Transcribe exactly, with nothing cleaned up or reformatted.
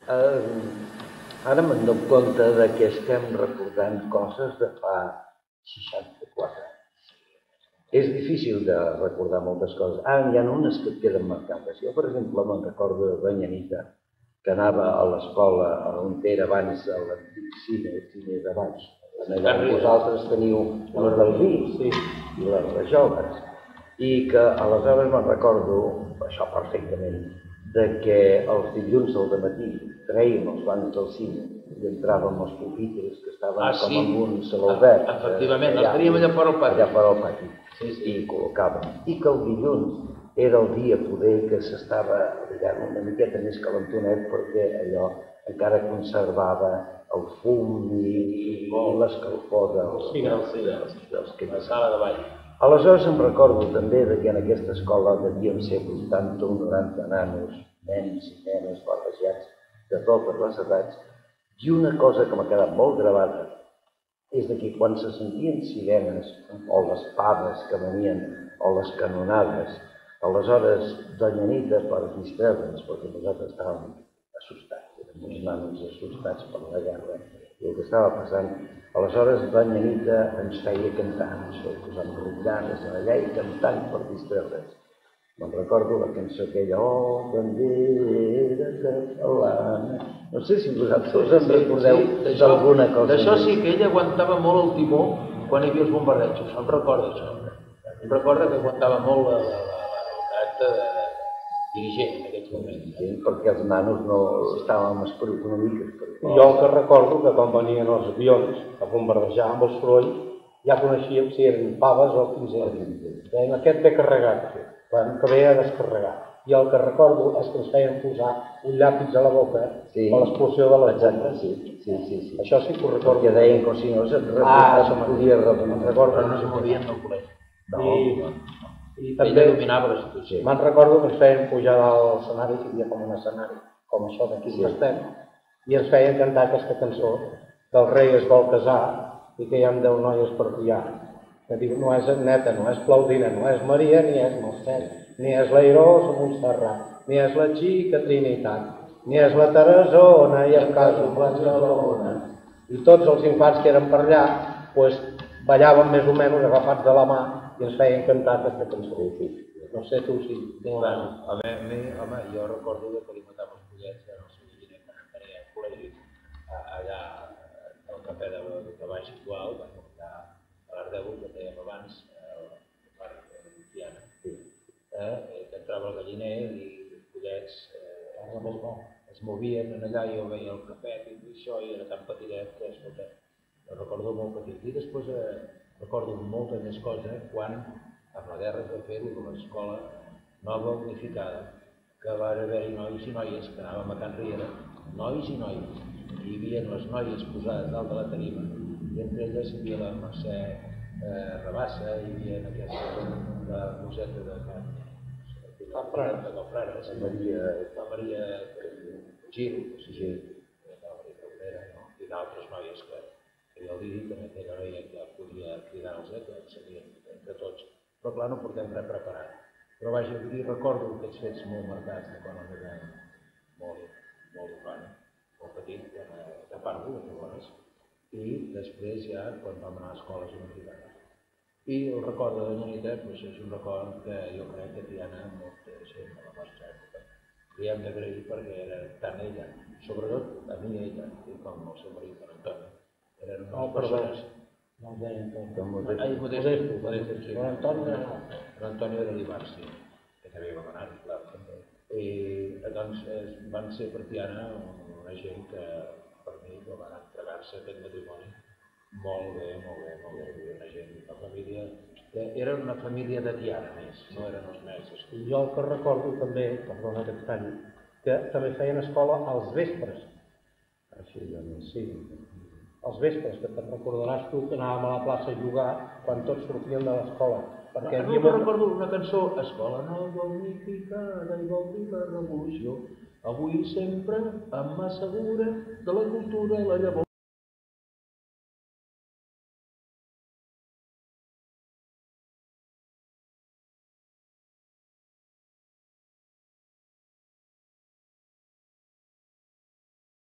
Ara me'n dono compte que estem recordant coses de fa seixanta-quatre anys. És difícil de recordar moltes coses. Ara hi ha unes que et queden marcades. Jo, per exemple, me'n recordo de Banyamita, que anava a l'escola on era abans l'antic cine, el cine de baix. Allà vosaltres teniu les del vi i les rajoles. I que aleshores me'n recordo, això perfectament, de que els dilluns al dematí traiem els bancs del cine i entràvem als pupitres que estaven com en un saló obert. Efectivament, els teníem allà fora al pati. Allà fora al pati. I col·locàvem. I que el dilluns era el dia poder que s'estava una miqueta més calentonet perquè allò encara conservava el fum i l'escalfor dels que la sala de ball. Aleshores em recordo també que en aquesta escola devíem ser vuitanta o noranta nanos, nens i nenes barrejats de totes les edats, i una cosa que m'ha quedat molt gravada és que quan se sentien sirenes o les pades que venien o les canonades, aleshores Doña Anita, per distreure'ns, perquè nosaltres estàvem assustats, érem uns nanos assustats per la guerra i el que estava passant, aleshores Doña Anita ens feia cantar, ens feia posar enrotllades allà i cantant per distreure'ns. Me'n recordo la cançó aquella, oh, bandera catalana. No sé si vosaltres en recordeu d'alguna cosa. D'això sí, que ella aguantava molt el timó quan hi havia els bombardejos, em recordo això. Em recordo que aguantava molt el caràcter de dirigent en aquests moments. Perquè els nanos no estàvem esperut una mica. Jo el que recordo que quan venien els avions a bombardejar amb el soroll ja coneixíem si eren paves o quinzets. Dèiem, aquest ve carregat, que ve a descarregar. I el que recordo és que ens feien posar un llàpis a la boca per l'explosió de les bombes. Això sí que ho recordo. Perquè deien que si no se't podia rebentar. Recordo que no se movien del col·legi. I també me'n recordo que ens feien pujar dalt a l'escenari, que hi havia com un escenari, com això d'aquí que estem, i ens feien cantar aquesta cançó del rei es vol casar i que hi ha deu noies per criar. Que diu, no és Agneta, no és Claudina, no és Maria, ni és Mercè, ni és l'Airosa Montserrat, ni és la xica Trinitat, ni és la Teresona i el cas de Barcelona. I tots els infants que eren per allà, doncs, ballaven més o menys agafats de la mà i ens feien cantar aquesta cançó. No sé tu si... A mi, home, jo recordo que li matava els pollets en el seu llinet quan em tenia al col·legi, allà al cafè de baix actual, allà a l'Ardeu, que dèiem abans, al parc de Tiana, que entrava al galliner i els pollets es movien allà i jo veia el cafè i això, i era tan petitet que el recordo molt petit. I després recordo molta més cosa quan, amb la guerra que va fer l'escola nova unificada, que va haver-hi nois i noies que anàvem a Can Riera, nois i noies, hi havia les noies posades dalt de la tarima, i entre elles hi havia la Mercè Rabassa, hi havia aquesta Roseta de Can Frares, la Maria Gil, i d'altres noies que el Didi també té la noia que podia cridar-los, que sabien entre tots, però clar, no portem res preparat. Però vaja, recordo aquests fets molt marcats de quan era molt infant, molt petit, de part de llavors, i després ja quan vam anar a escoles unificades. I el record de Doña Anita és un record que jo crec que Tiana molta gent a la nostra època li hem d'agrair perquè era tant ella, sobretot a mi ella, i com el seu marit, en Antoni, eren unes persones... No el deia Antoni. Ai, Modesto, Modesto, sí. L'Antoni era l'Ibarci, que també vam anar, clar. I doncs van ser per Tiana una gent que per mi van entregar-se aquest matrimoni molt bé, molt bé, molt bé. Una gent, una família... Eren una família de Tiana més, no eren els mesos. I jo el que recordo també, perdona que et talli, que també feien escola als vespres. Així, doncs, sí. Els vespres, que te'n recordaràs tu que anàvem a la plaça a jugar quan tots sortien de l'escola. No, no recordo una cançó, Escola Nova Unificada i vol dir la revolució, avui sempre amb mà segura de la cultura i la llavor.